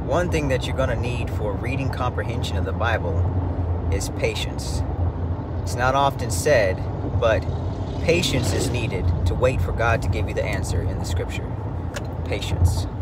One thing that you're going to need for reading comprehension of the Bible is patience. It's not often said, but patience is needed to wait for God to give you the answer in the scripture. Patience.